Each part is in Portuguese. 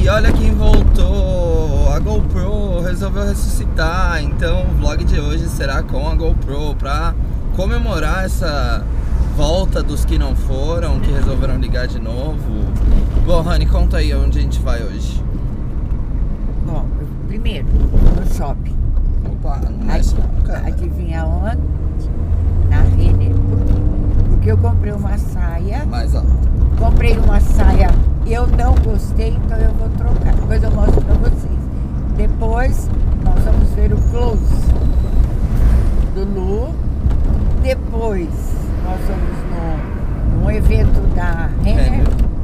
E olha quem voltou, a GoPro resolveu ressuscitar. Então o vlog de hoje será com a GoPro pra comemorar essa volta dos que não foram, que resolveram ligar de novo. Bom, Rani, conta aí onde a gente vai hoje. Bom, primeiro, no shopping. Opa, não mexe não, cara. Adivinha onde? Na Renner. Porque eu comprei uma saia. Mais alto. Comprei uma saia, eu não gostei, então eu vou trocar. Depois eu mostro pra vocês. Depois nós vamos ver o close do Lu. Depois nós vamos num evento da Renner.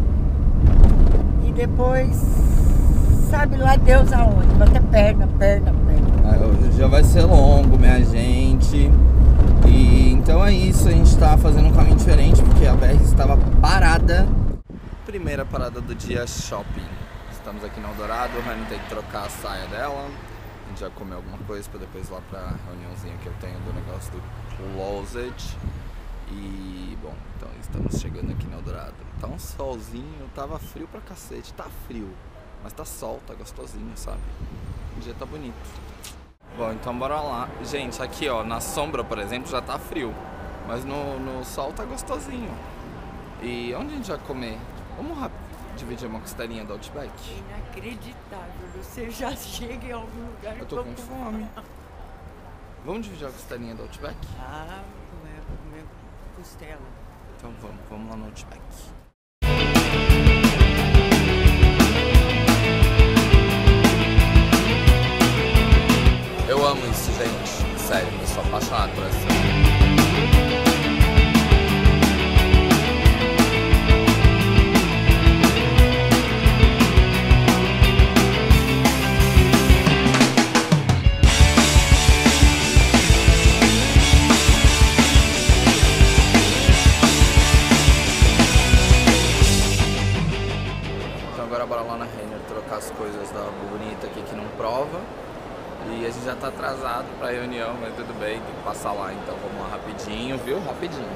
E depois, sabe lá Deus aonde, bater perna. Hoje já vai ser longo, minha gente. E então é isso, a gente tá fazendo um caminho diferente porque a BR estava parada. Primeira parada do dia, shopping. Estamos aqui no Eldorado, a Rani tem que trocar a saia dela. A gente já comeu alguma coisa pra depois ir lá pra reuniãozinha que eu tenho do negócio do closet. E bom, então estamos chegando aqui no Eldorado. Tá um solzinho, tava frio pra cacete, tá frio, mas tá sol, tá gostosinho, sabe? O dia tá bonito. Bom, então bora lá. Gente, aqui ó, na sombra, por exemplo, já tá frio, mas no sol tá gostosinho. E onde a gente vai comer? Vamos rápido dividir uma costelinha do Outback? Inacreditável, você já chega em algum lugar. Eu tô com fome. Vamos dividir a costelinha do Outback? Ah, comer costela. Então vamos lá no Outback. Eu amo isso, gente. Sério, eu sou apaixonado por essa. Então agora bora lá na Renner trocar as coisas da bonita aqui que não prova. E a gente já tá atrasado pra reunião, mas tudo bem, tem que passar lá, então vamos lá rapidinho, viu? Rapidinho.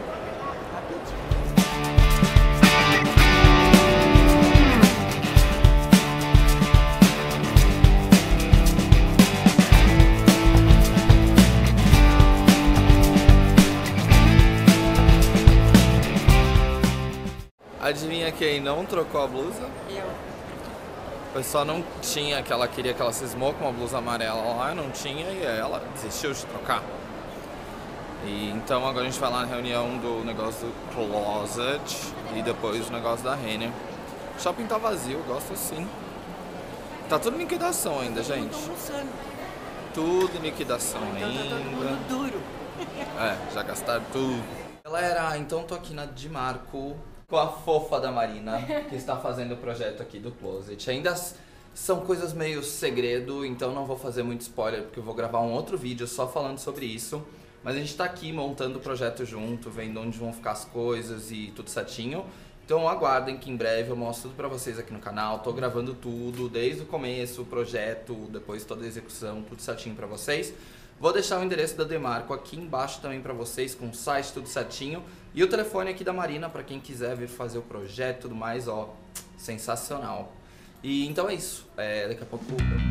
Adivinha quem não trocou a blusa? Eu. O pessoal não tinha, que ela queria que ela cismou com uma blusa amarela lá, não tinha, e ela desistiu de trocar. E então agora a gente vai lá na reunião do negócio do closet e depois o negócio da Renner. O shopping tá vazio, gosto assim. Tá tudo em liquidação ainda, gente. Tudo em liquidação ainda. Duro. É, já gastaram tudo. Galera, então tô aqui na Dimarco com a fofa da Marina, que está fazendo o projeto aqui do closet. Ainda são coisas meio segredo, então não vou fazer muito spoiler, porque eu vou gravar um outro vídeo só falando sobre isso. Mas a gente tá aqui montando o projeto junto, vendo onde vão ficar as coisas e tudo certinho. Então aguardem que em breve eu mostro tudo pra vocês aqui no canal. Tô gravando tudo, desde o começo, o projeto, depois toda a execução, tudo certinho pra vocês. Vou deixar o endereço da Demarco aqui embaixo também pra vocês, com o site, tudo certinho. E o telefone aqui da Marina, pra quem quiser vir fazer o projeto e tudo mais, ó, sensacional. E então é isso, daqui a pouco...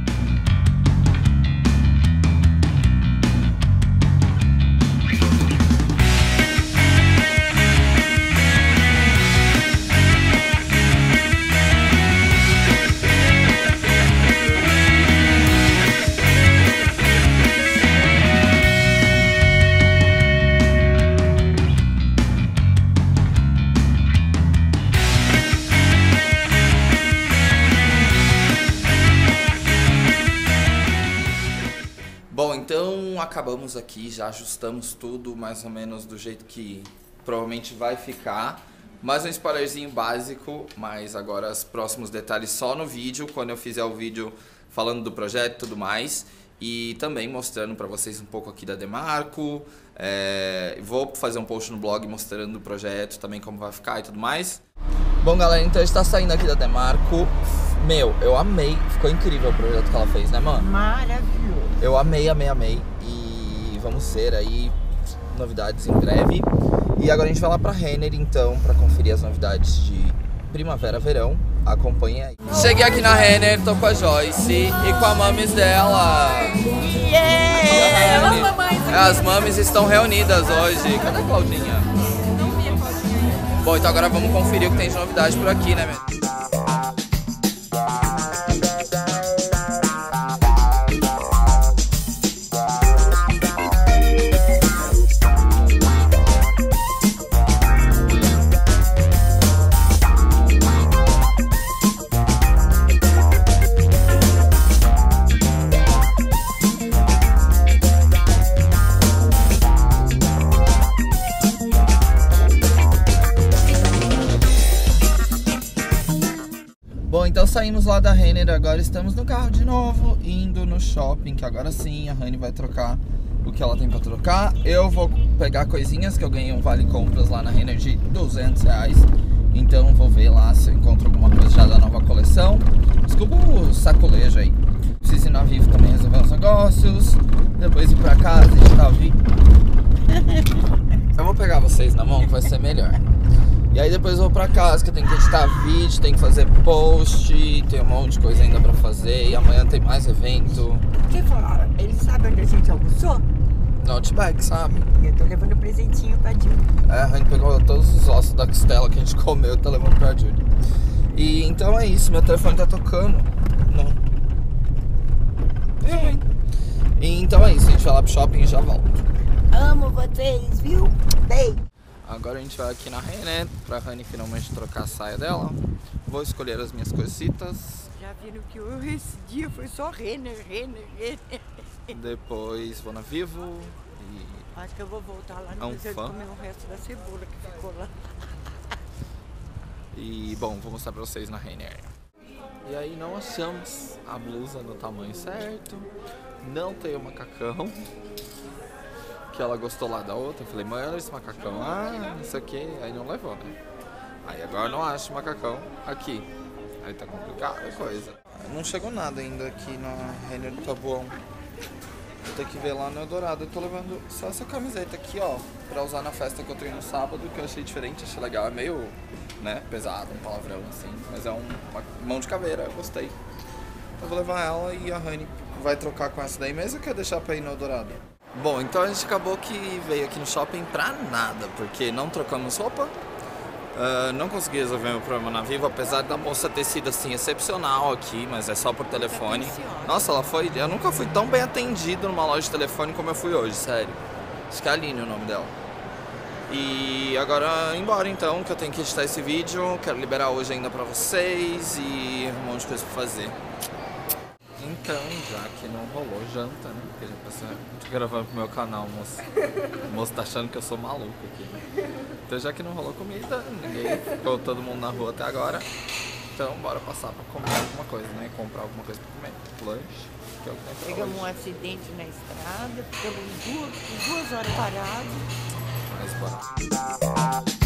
Bom, então acabamos aqui, já ajustamos tudo mais ou menos do jeito que provavelmente vai ficar. Mais um spoilerzinho básico, mas agora os próximos detalhes só no vídeo, quando eu fizer o vídeo falando do projeto e tudo mais. E também mostrando pra vocês um pouco aqui da Demarco. Vou fazer um post no blog mostrando o projeto, também como vai ficar e tudo mais. Bom, galera, então a gente tá saindo aqui da Demarco. Meu, eu amei, ficou incrível o projeto que ela fez, né, mano? Maravilhoso. Eu amei. E vamos ter aí novidades em breve. E agora a gente vai lá pra Renner, então, pra conferir as novidades de primavera, verão. acompanhe aí. Cheguei aqui na Renner, tô com a Joyce e com a mames dela. Yeah! As mames estão reunidas hoje. Cadê a Claudinha? Não vi a Claudinha. Bom, então agora vamos conferir o que tem de novidade por aqui, né, meu? Bom, então saímos lá da Renner, agora estamos no carro de novo, indo no shopping, que agora sim a Rani vai trocar o que ela tem pra trocar. Eu vou pegar coisinhas que eu ganhei um vale compras lá na Renner de R$200, então vou ver lá se eu encontro alguma coisa já da nova coleção. Desculpa o sacolejo aí. Preciso ir na Vivo também resolver uns negócios, depois ir pra casa, editar vídeo. Eu vou pegar vocês na mão que vai ser melhor. E aí depois eu vou pra casa, que eu tenho que editar vídeo, tenho que fazer post, tem um monte de coisa ainda pra fazer. E amanhã tem mais evento. Quem falou? Ele sabe onde a gente almoçou? No Outback, sabe? Eu tô levando um presentinho pra Júlia. É, a gente pegou todos os ossos da costela que a gente comeu e tá levando pra Júlia. E então é isso, meu telefone tá tocando. Não. E então é isso, a gente vai lá pro shopping e já volto. Amo vocês, viu? Beijo. Agora a gente vai aqui na Renner pra Rani finalmente trocar a saia dela. Vou escolher as minhas coisitas. Já viram que esse dia foi só Renner. Depois vou na Vivo e... Acho que eu vou voltar lá no museu de comer o resto da cebola que ficou lá. E bom, vou mostrar pra vocês na Renner. E aí não achamos a blusa no tamanho certo. Não tem o macacão que ela gostou lá da outra. Eu falei, mãe, olha esse macacão. Ah, não sei o que. Aí não levou, né? Aí agora não acho o macacão aqui. Aí tá complicado a coisa. Não chegou nada ainda aqui na Renner do Taboão. Vou ter que ver lá no Eldorado. Eu tô levando só essa camiseta aqui, ó, pra usar na festa que eu tenho no sábado, que eu achei diferente, achei legal. É meio, né, pesado, um palavrão assim. Mas é uma mão de caveira, eu gostei. Eu vou levar ela e a Rani vai trocar com essa daí mesmo, ou quer deixar pra ir no Eldorado? Bom, então a gente acabou que veio aqui no shopping pra nada, porque não trocamos roupa, não consegui resolver meu problema na Vivo, apesar da moça ter sido assim excepcional aqui, mas é só por telefone. Nossa, ela foi, eu nunca fui tão bem atendido numa loja de telefone como eu fui hoje, sério. Acho que é a Aline o nome dela. E agora embora então, que eu tenho que editar esse vídeo, quero liberar hoje ainda pra vocês e um monte de coisa pra fazer. Então, já que não rolou janta, né? Porque já pensei, tô gravando pro meu canal, moço. O moço tá achando que eu sou maluco aqui, né? Então, já que não rolou comida, ninguém ficou todo mundo na rua até agora. Então, bora passar pra comer alguma coisa, né? Comprar alguma coisa pra comer. Lanche, que é o que tem pra Pegamos hoje. um acidente na estrada, ficamos 2 horas parados. Mas bora.